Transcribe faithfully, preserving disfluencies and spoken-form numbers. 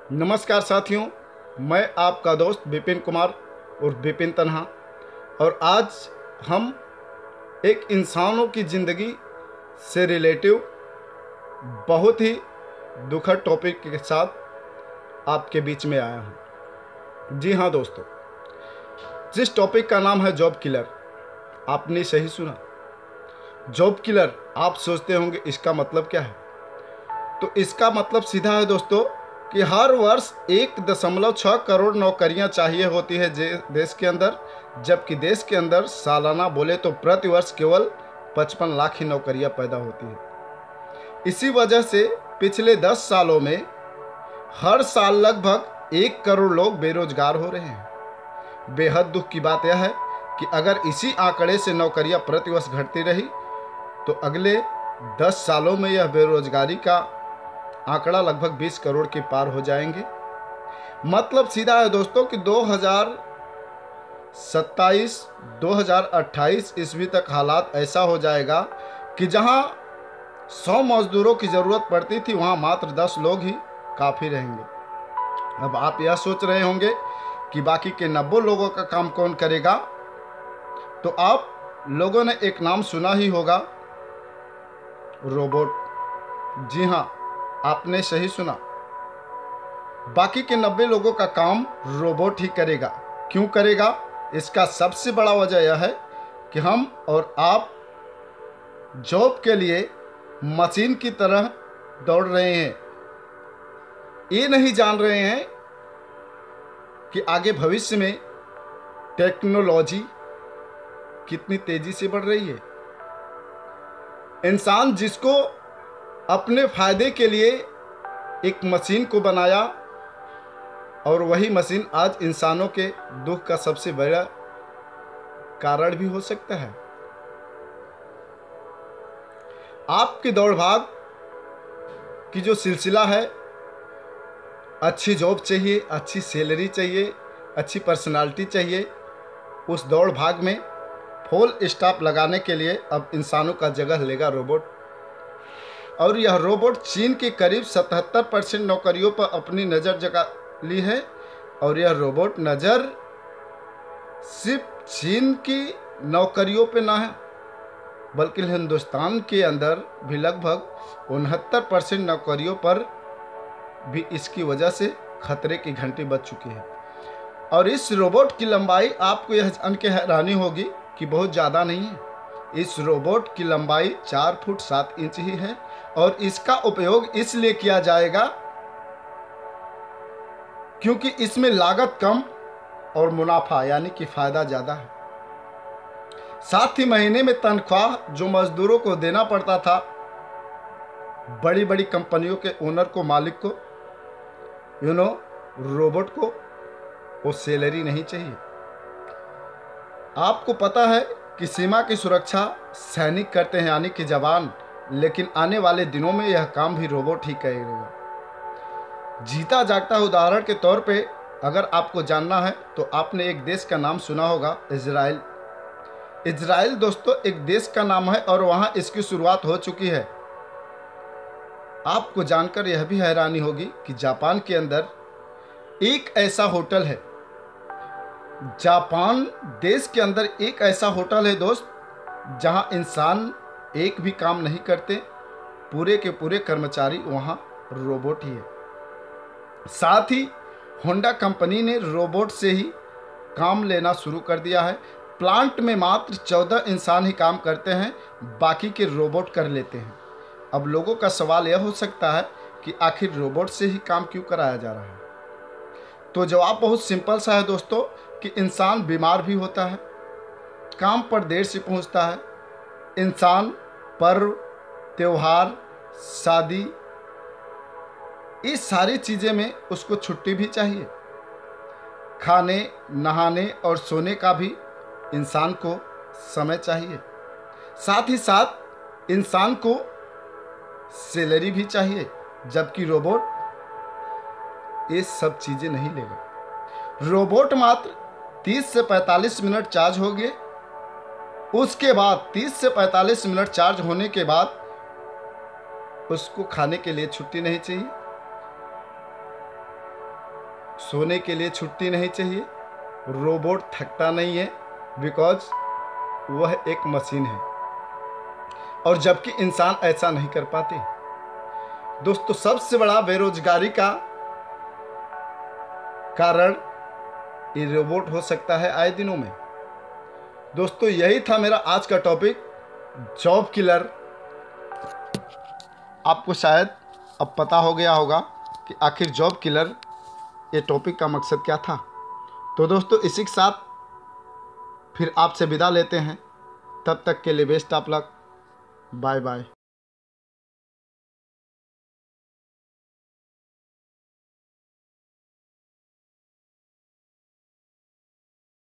नमस्कार साथियों, मैं आपका दोस्त विपिन कुमार और विपिन तन्हा। और आज हम एक इंसानों की ज़िंदगी से रिलेटिव बहुत ही दुखद टॉपिक के साथ आपके बीच में आया हूँ। जी हाँ दोस्तों, जिस टॉपिक का नाम है जॉब किलर। आपने सही सुना, जॉब किलर। आप सोचते होंगे इसका मतलब क्या है। तो इसका मतलब सीधा है दोस्तों कि हर वर्ष एक दशमलव छः करोड़ नौकरियां चाहिए होती है देश के अंदर, जबकि देश के अंदर सालाना बोले तो प्रति वर्ष केवल पचपन लाख ही नौकरियां पैदा होती हैं। इसी वजह से पिछले दस सालों में हर साल लगभग एक करोड़ लोग बेरोजगार हो रहे हैं। बेहद दुख की बात यह है कि अगर इसी आंकड़े से नौकरियां प्रति वर्ष घटती रही तो अगले दस सालों में यह बेरोजगारी का आंकड़ा लगभग बीस करोड़ के पार हो जाएंगे। मतलब सीधा है दोस्तों कि दो हज़ार सत्ताईस दो हज़ार अट्ठाईस ईस्वी तक हालात ऐसा हो जाएगा कि जहां सौ मजदूरों की ज़रूरत पड़ती थी वहां मात्र दस लोग ही काफ़ी रहेंगे। अब आप यह सोच रहे होंगे कि बाकी के नब्बे लोगों का काम कौन करेगा। तो आप लोगों ने एक नाम सुना ही होगा, रोबोट। जी हाँ, आपने सही सुना, बाकी के नब्बे लोगों का काम रोबोट ही करेगा। क्यों करेगा? इसका सबसे बड़ा वजह यह है कि हम और आप जॉब के लिए मशीन की तरह दौड़ रहे हैं। ये नहीं जान रहे हैं कि आगे भविष्य में टेक्नोलॉजी कितनी तेजी से बढ़ रही है। इंसान जिसको अपने फायदे के लिए एक मशीन को बनाया, और वही मशीन आज इंसानों के दुख का सबसे बड़ा कारण भी हो सकता है। आपकी दौड़ भाग की जो सिलसिला है, अच्छी जॉब चाहिए, अच्छी सैलरी चाहिए, अच्छी पर्सनालिटी चाहिए, उस दौड़ भाग में फुल स्टॉप लगाने के लिए अब इंसानों का जगह लेगा रोबोट। और यह रोबोट चीन के करीब सतहत्तर परसेंट नौकरियों पर अपनी नज़र जगा ली है। और यह रोबोट नज़र सिर्फ चीन की नौकरियों पे ना है, बल्कि हिंदुस्तान के अंदर भी लगभग उनहत्तर परसेंट नौकरियों पर भी इसकी वजह से खतरे की घंटी बज चुकी है। और इस रोबोट की लंबाई आपको यह जान के हैरानी होगी कि बहुत ज़्यादा नहीं है। इस रोबोट की लंबाई चार फुट सात इंच ही है। और इसका उपयोग इसलिए किया जाएगा क्योंकि इसमें लागत कम और मुनाफा यानी कि फायदा ज़्यादा है। साथ ही महीने में तनख्वाह जो मजदूरों को देना पड़ता था, बड़ी बड़ी कंपनियों के ओनर को, मालिक को, यू नो रोबोट को वो सैलरी नहीं चाहिए। आपको पता है कि सीमा की सुरक्षा सैनिक करते हैं यानी कि जवान, लेकिन आने वाले दिनों में यह काम भी रोबोट ही करेगा। जीता जागता उदाहरण के तौर पे अगर आपको जानना है तो आपने एक देश का नाम सुना होगा, इजराइल। इजराइल दोस्तों एक देश का नाम है और वहाँ इसकी शुरुआत हो चुकी है। आपको जानकर यह भी हैरानी होगी कि जापान के अंदर एक ऐसा होटल है, जापान देश के अंदर एक ऐसा होटल है दोस्त, जहां इंसान एक भी काम नहीं करते, पूरे के पूरे कर्मचारी वहां रोबोट ही है। साथ ही होंडा कंपनी ने रोबोट से ही काम लेना शुरू कर दिया है। प्लांट में मात्र चौदह इंसान ही काम करते हैं, बाकी के रोबोट कर लेते हैं। अब लोगों का सवाल यह हो सकता है कि आखिर रोबोट से ही काम क्यों कराया जा रहा है। तो जवाब बहुत सिंपल सा है दोस्तों कि इंसान बीमार भी होता है, काम पर देर से पहुंचता है, इंसान पर्व, त्योहार, शादी, इस सारी चीज़ें में उसको छुट्टी भी चाहिए। खाने, नहाने और सोने का भी इंसान को समय चाहिए। साथ ही साथ इंसान को सैलरी भी चाहिए, जबकि रोबोट ये सब चीज़ें नहीं लेगा। रोबोट मात्र तीस से पैंतालीस मिनट चार्ज हो गए, उसके बाद तीस से पैंतालीस मिनट चार्ज होने के बाद उसको खाने के लिए छुट्टी नहीं चाहिए। सोने के लिए छुट्टी नहीं चाहिए, रोबोट थकता नहीं है, बिकॉज वह एक मशीन है। और जबकि इंसान ऐसा नहीं कर पाते। दोस्तों, सबसे बड़ा बेरोजगारी का कारण ये रोबोट हो सकता है आए दिनों में। दोस्तों, यही था मेरा आज का टॉपिक, जॉब किलर। आपको शायद अब पता हो गया होगा कि आखिर जॉब किलर ये टॉपिक का मकसद क्या था। तो दोस्तों, इसी के साथ फिर आपसे विदा लेते हैं। तब तक के लिए best of luck. Bye bye.